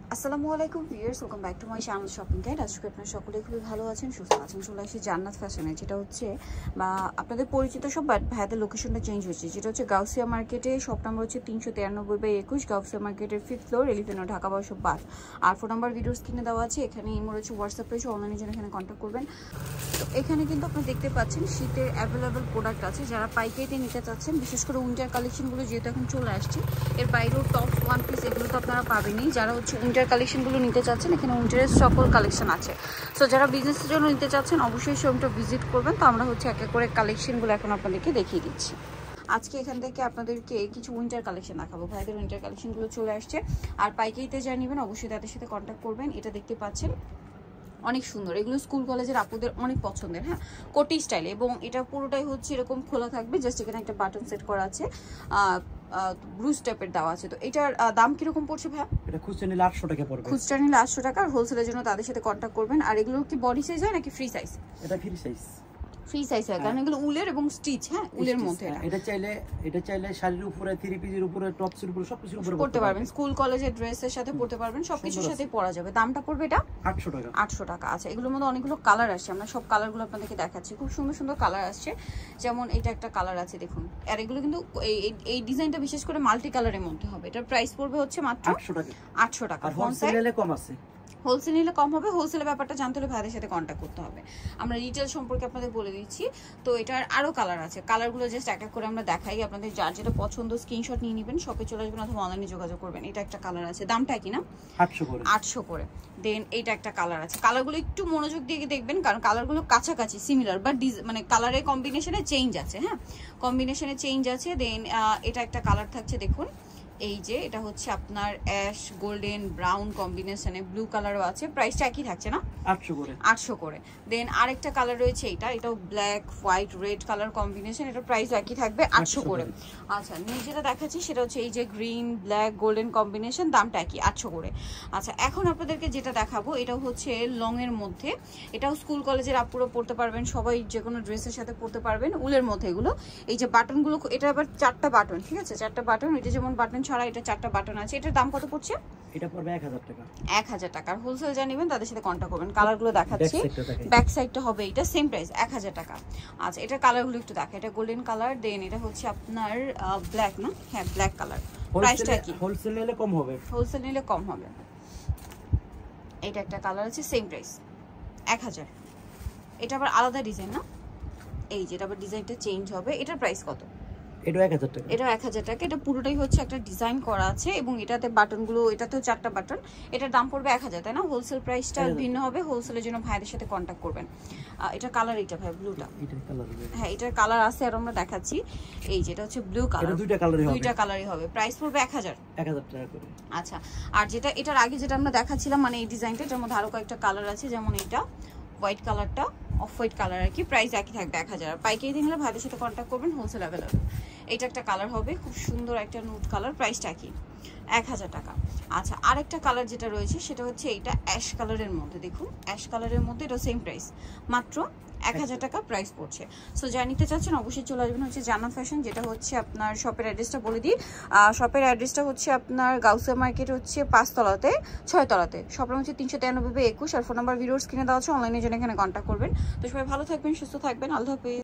আসসালামু আলাইকুম viewers, welcome back to my channel shopping guide. আজকে আপনারা সকলে খুবই ভালো আছেন, সুস্থ আছেন। চলে আসি জান্নাত ফ্যাশনে, যেটা হচ্ছে বা আপনাদের পরিচিত সব, বাট ভাইয়াদের লোকেশনটা চেঞ্জ হচ্ছে। যেটা হচ্ছে গাউসিয়া মার্কেটে, শপ নাম্বার হচ্ছে 393/21, গাউসিয়া মার্কেটের 5th ফ্লোর, এলিফেন্ট ঢাকা 1205। আর ফোন নাম্বার ভিডিওর স্ক্রিনে দেওয়া আছে। এখানে ইমো রয়েছে, হোয়াটসঅ্যাপ রয়েছে, অনলাইনের জন্য এখানে কন্ট্যাক্ট করবেন। তো এখানে কিন্তু আপনারা দেখতে পাচ্ছেন শীতের অ্যাভেলেবেল প্রোডাক্ট আছে। যারা পাইকারিতে নিতে চাচ্ছেন, বিশেষ করে উইন্টার কালেকশনগুলো যেহেতু এখন চলে আসছে, এর বাইরেও টপ ওয়ান পিস এগুলো তো আপনারা পাবেনই। যারা হচ্ছে উইন্টার কালেকশনগুলো নিতে চাচ্ছেন, এখানে উইন্টারের সকল কালেকশন আছে। সো যারা বিজনেসের জন্য নিতে চাচ্ছেন, অবশ্যই শোরুমটা ভিজিট করবেন। তো আমরা হচ্ছে এক এক করে কালেকশনগুলো এখন আপনাদেরকে দেখিয়ে দিচ্ছি। আজকে এখান থেকে আপনাদেরকে কিছু উইন্টার কালেকশন দেখাবো। ভাইদের উইন্টার কালেকশনগুলো চলে আসছে। আর পাইকারিতে যা নেবেন অবশ্যই তাদের সাথে কন্ট্যাক্ট করবেন। এটা দেখতে পাচ্ছেন অনেক সুন্দর, এগুলো স্কুল কলেজের আপুদের অনেক পছন্দের। হ্যাঁ, কোটি স্টাইলে, এবং এটা পুরোটাই হচ্ছে এরকম খোলা থাকবে। জাস্ট এখানে একটা বাটন সেট করা আছে, ব্রুজ টাইপের দেওয়া আছে। তো এটার দাম কিরকম পড়ছে ভাই? এটা খুচরা নিলে 800 টাকা পড়বে। খুচরা নিলে 800 টাকা, আর হোলসেলের জন্য তাদের সাথে কন্ট্যাক্ট করবেন। আর এগুলো কি বডি সাইজ হয় নাকি ফ্রি সাইজ? এটা ফ্রি সাইজ। ফ্রি সাইজ হয়, কারণ এগুলো উলের এবং স্টিচ। হ্যাঁ, উলের মধ্যে এটা চাইলে শাড়ির উপরে, থ্রি পিসের উপরে, টপসের উপরে, সবকিছুর উপরে পড়তে পারবেন। স্কুল কলেজের ড্রেসের সাথে পড়তে পারবেন, সবকিছুর সাথে পরা যাবে। দামটা পড়বে এটা 800 টাকা। 800 টাকা। আচ্ছা, এগুলোর মধ্যে অনেকগুলো কালার আসছে, আমরা সব কালারগুলো আপনাদেরকে দেখাচ্ছি। খুব সুন্দর সুন্দর কালার আসছে। যেমন এটা একটা কালার আছে, দেখুন। আর এগুলো কিন্তু এই ডিজাইনটা বিশেষ করে মাল্টি কালারের মধ্যে হবে। এটার প্রাইস পড়বে হচ্ছে মাত্র 800 টাকা। 800 টাকা। হোলসেল নিলে কম আছে। হোলসেল নিলে কম হবে। হোলসেলের ব্যাপারটা জানতে হলে ভাইদের সাথে কন্ট্যাক্ট করতে হবে। আমরা রিটেল সম্পর্কে আপনাদের বলে দিচ্ছি। তো এটার আরো কালার আছে, কালারগুলো জাস্ট এক এক করে আমরা দেখাই। আপনাদের যার যেটা পছন্দ স্ক্রিনশট নিয়ে নেবেন, শপে চলে আসবেন অথবা অনলাইনে যোগাযোগ করবেন। এটা একটা কালার আছে, দামটা কি না 800 করে। দেন এইটা একটা কালার আছে। কালারগুলো একটু মনোযোগ দিয়ে দেখবেন, কারণ কালারগুলো কাছাকাছি সিমিলার, বাট মানে কালারের কম্বিনেশনে চেঞ্জ আছে। হ্যাঁ, কম্বিনেশনে চেঞ্জ আছে। দেন এটা একটা কালার থাকছে, দেখুন। এই যে এটা হচ্ছে আপনার অ্যাশ গোল্ডেন ব্রাউন কম্বিনেশনে, ব্লু কালারও আছে। প্রাইসটা একই থাকছে না 800 করে। দেন আরেকটা কালার রয়েছে, এটাও black white red colour combination. এটার প্রাইসও একই থাকবে 800 করে। আচ্ছা, নিচে যেটা দেখাচ্ছি সেটা হচ্ছে এই যে গ্রিন ব্ল্যাক গোল্ডেন কম্বিনেশন, দামটা একই 800 করে। আচ্ছা, এখন আপনাদেরকে যেটা দেখাবো এটা হচ্ছে লং এর মধ্যে। এটাও স্কুল কলেজের আপুরা পড়তে পারবেন, সবাই যে কোনো ড্রেসের সাথে পড়তে পারবেন। উলের মধ্যে এগুলো, এই যে বাটনগুলো, এটা আবার 4টা বাটন। ঠিক আছে, 4টা বাটন। এটা যেমন বাটন ছাড়া এটা 4টা বাটন আছে। এটার দাম কত পড়ছে? এটা পড়বে 1000 টাকা। 1000 টাকা। আর হোলসেল যা নেবেন তাদের সাথে কন্ট্যাক্ট করবেন। কালারগুলো দেখাচ্ছি, ব্যাক সাইডটা হবে এটা সেম প্রাইস 1000 টাকা। আচ্ছা, এটা কালারগুলো একটু দেখা। এটা গোল্ডেন কালার, দেন এটা হচ্ছে আপনার ব্ল্যাক না? হ্যাঁ, ব্ল্যাক কালার। প্রাইসটা কি? হোলসেল নিলে কম হবে। হোলসেল নিলে কম হবে। এটা একটা কালার আছে, সেম প্রাইস 1000। এটা আবার আলাদা ডিজাইন না? এই যে এটা আবার ডিজাইনটা চেঞ্জ হবে। এটার প্রাইস কত? এটা 1000 টাকা। এটা 1000 টাকা। এটা পুরোটাই হচ্ছে একটা ডিজাইন করা আছে, এবং এটাতে বাটনগুলো, এটাতেও 4টা বাটন। এটার দাম পড়বে 1000, তাই না? হোলসেল প্রাইসটা ভিন্ন হবে। হোলসেলের জন্য ভাইদের সাথে কন্ট্যাক্ট করবেন। এটা কালার, এটা ভাই ব্লুটা। হ্যাঁ, এটার কালার আছে আর আমরা দেখাচ্ছি। এই যে এটা হচ্ছে ব্লু কালার। দুইটা কালারই হবে। প্রাইস পড়বে 1000 টাকা করে। আচ্ছা, আর যেটা এটার আগে যেটা আমরা দেখাচ্ছিলাম, মানে এই ডিজাইনটা, এটার মধ্যে আরো কয়েকটা কালার আছে। যেমন এটা হোয়াইট কালারটা, অফ হোয়াইট কালার আর কি। প্রাইস একই থাকবে 1000। পাইকারি নিলে ভাইদের সাথে কন্ট্যাক্ট করবেন, হোলসেল অ্যাভেলেবল। এটা একটা কালার হবে, খুব সুন্দর একটা নুড কালার। প্রাইসটা কি? 1000 টাকা। আচ্ছা, আরেকটা কালার যেটা রয়েছে সেটা হচ্ছে এইটা অ্যাশ কালারের মধ্যে। দেখুন, অ্যাশ কালারের মধ্যে এটা সেম প্রাইস, মাত্র 1000 টাকা প্রাইস পড়ছে। সো যা নিতে চাচ্ছেন অবশ্যই চলে আসবেন হচ্ছে জান্নাত ফ্যাশন। যেটা হচ্ছে আপনার শপের অ্যাড্রেসটা বলে দিই। শপের অ্যাড্রেসটা হচ্ছে আপনার গাউসিয়া মার্কেট হচ্ছে 5 তলাতে 6 তলাতে। শপ নাম হচ্ছে 393/21, আর ফোন নাম্বার ভিডিওর স্ক্রিনে দেওয়া আছে। অনলাইনে জন্য এখানে কন্ট্যাক্ট করবেন। তো সবাই ভালো থাকবেন, সুস্থ থাকবেন। আল্লাহ হাফেজ।